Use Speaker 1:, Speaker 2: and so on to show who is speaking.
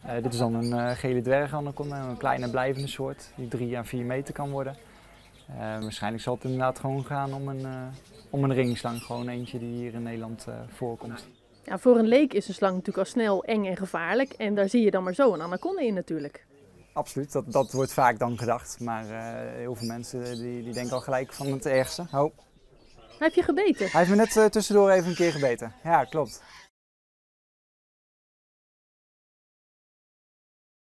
Speaker 1: Dit is dan een gele dwerganaconda, een kleine blijvende soort die 3 à 4 meter kan worden. Waarschijnlijk zal het inderdaad gewoon gaan om een ringslang, gewoon eentje die hier in Nederland voorkomt.
Speaker 2: Ja, voor een leek is een slang natuurlijk al snel eng en gevaarlijk en daar zie je dan maar zo een anaconda in natuurlijk.
Speaker 1: Absoluut, dat wordt vaak dan gedacht, maar heel veel mensen die denken al gelijk van het ergste. Oh.
Speaker 2: Heb je gebeten?
Speaker 1: Hij heeft me net tussendoor even een keer gebeten. Ja, klopt.